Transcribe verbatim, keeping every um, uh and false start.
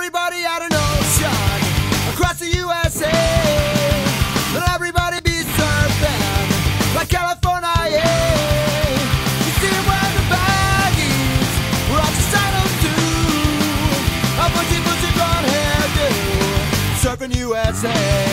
everybody out an ocean across the U S A. Let everybody be surfing like California, yeah. You see where the baggies were all just idols too. A bushy, bushy blonde hairdo, surfing U S A.